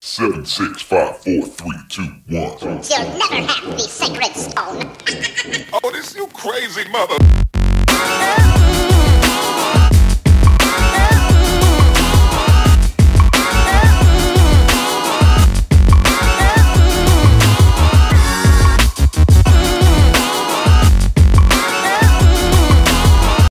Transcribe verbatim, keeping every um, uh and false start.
Seven, six, five, four, three, two, one. You'll never have the sacred stone. Oh, this you crazy mother.